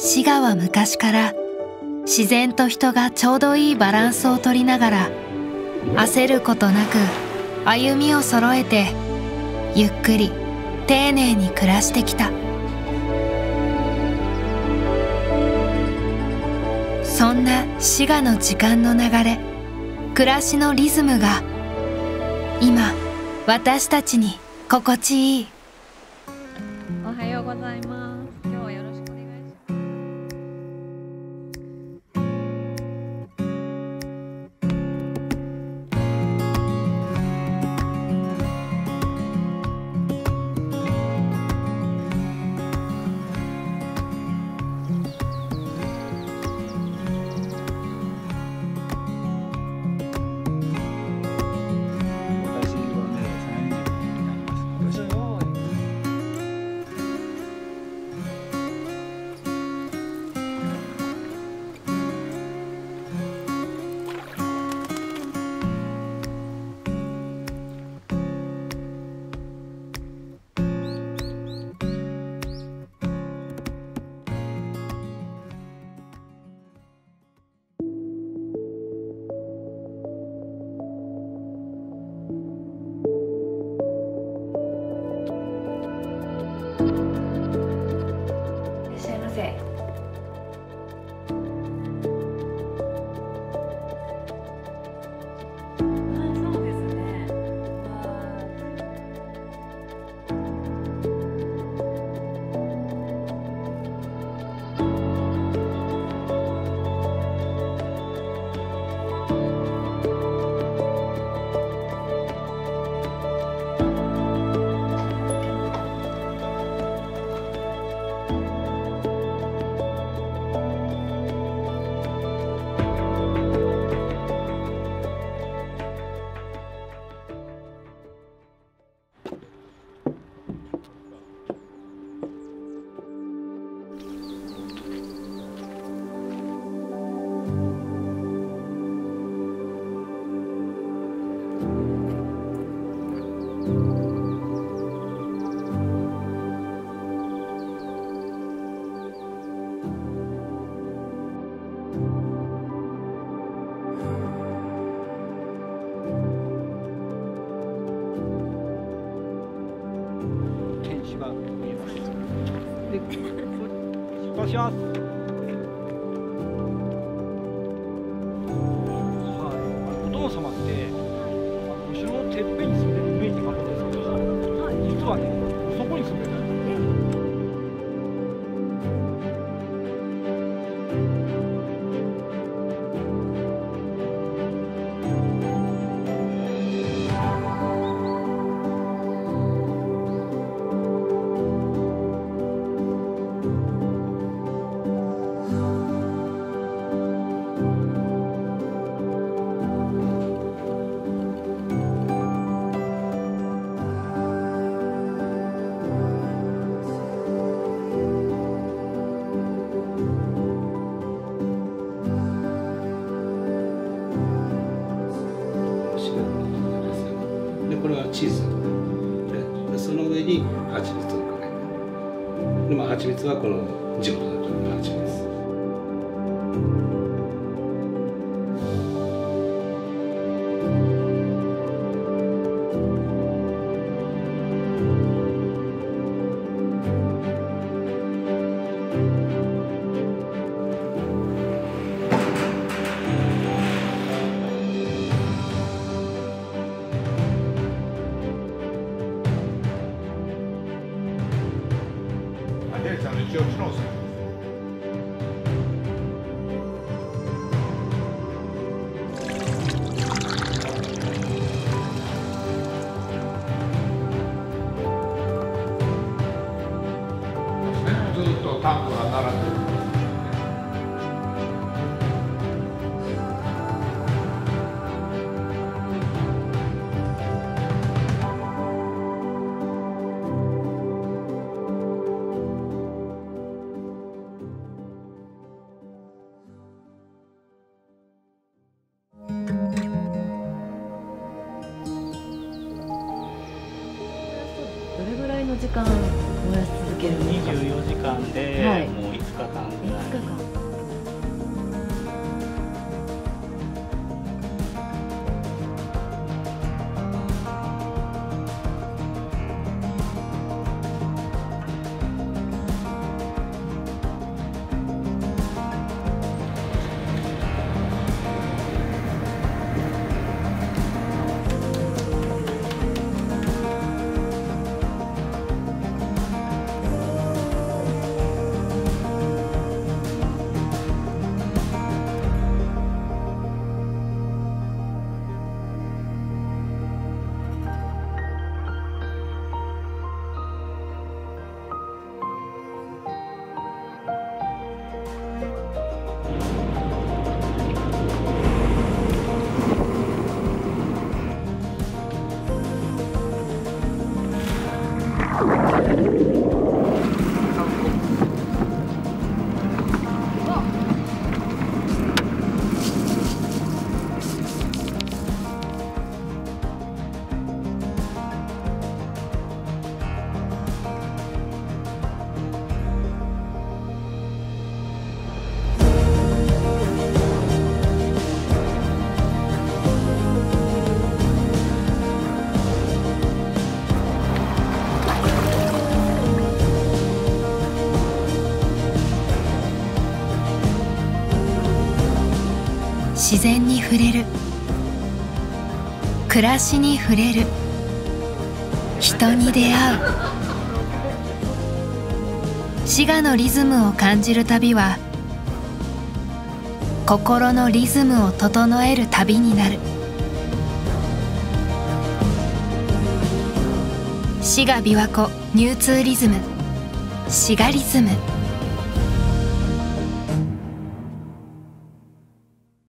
滋賀は昔から自然と人がちょうどいいバランスを取りながら焦ることなく歩みを揃えてゆっくり丁寧に暮らしてきた。そんな滋賀の時間の流れ、暮らしのリズムが今私たちに心地いい。 おはようございます。今日はよろしくお願いします。 出発します。お殿様ってお城のてっぺんに住んでるイメージがあるんですけど、実はね、そこに住んでる。 これはチーズで、その上に蜂蜜をかける。で、蜂蜜はこの地元の蜂蜜。 ずっとタンクが並んでる。 どれぐらいの時間燃やし続けるんですか？ 24時間で、もう5 間ぐらい。 5日間。 自然に触れる、暮らしに触れる、人に出会う。滋賀のリズムを感じる旅は心のリズムを整える旅になる。滋賀琵琶湖ニューツーリズム、滋賀リズム。